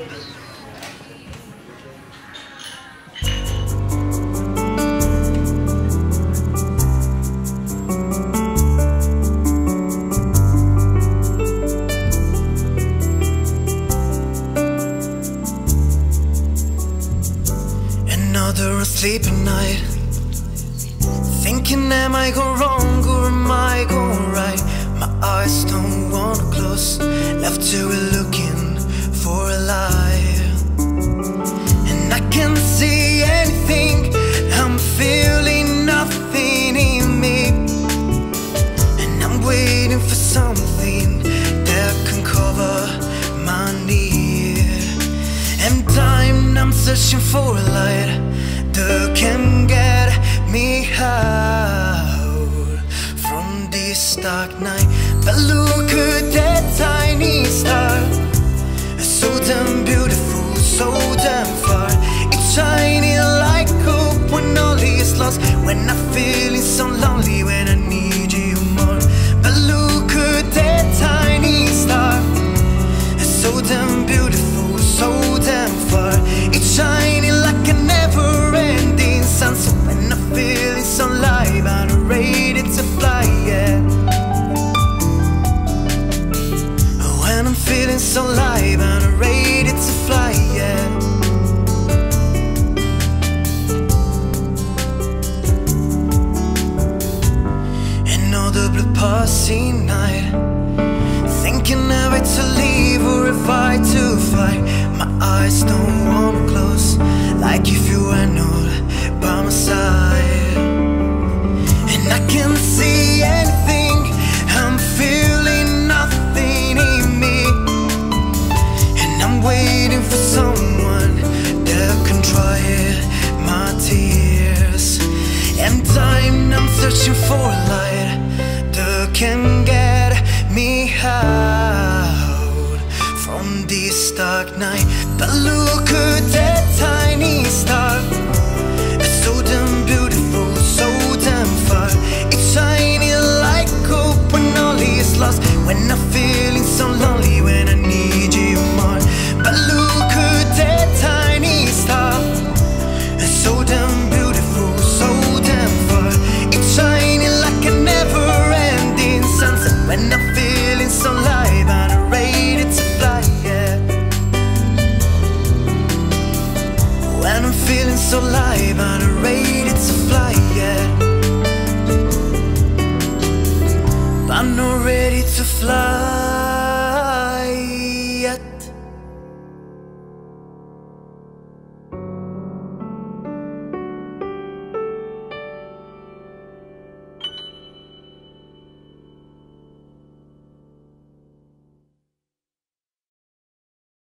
Another sleepy night, thinking am I going wrong or am I going right? My eyes don't wanna close, left to be looking for a lie. And I can't see anything, I'm feeling nothing in me. And I'm waiting for something that can cover my need. And time I'm searching for a light that can get me out from this dark night. But look at that tiny star, so damn beautiful, so damn far. It's shining like hope when all is lost, when I'm feeling so lonely, when I need you more. But look at that tiny star, so damn beautiful, so damn far. It's shining like a never-ending sun. So when I'm feeling so alive, I'm ready to fly, yeah. When I'm feeling so alive, I'm ready to fly, yeah. Another blue passing night, thinking am I to leave or if I to fight. My eyes don't wanna close, like if you were not by my side. And I can't see anything, I'm feeling nothing in me. And I'm waiting for someone that can dry my tears. And time I'm searching for a light that can get me out from this dark night. But look at that tiny star, so damn beautiful, so damn far. It's shining like hope when all is lost, when I'm feeling so lonely, when I need you more. But look at that tiny star, so damn beautiful, so damn far. It's shining like a never-ending sunset, when I'm feeling so alive, I'm ready to fly, yeah. When I'm feeling so alive, I'm ready to fly, yeah. But I'm not ready to fly yet.